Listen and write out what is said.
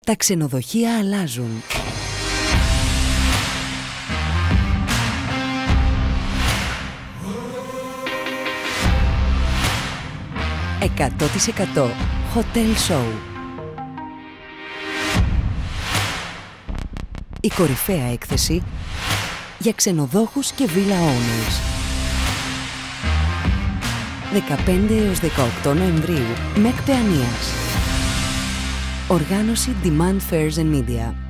Τα ξενοδοχεία αλλάζουν. 100% Hotel Show. Η κορυφαία έκθεση για ξενοδόχους και villa owners. 15 έως 18 Νοεμβρίου, ΜΕΚ Παιανίας. Οργάνωση Demand Fairs and Media.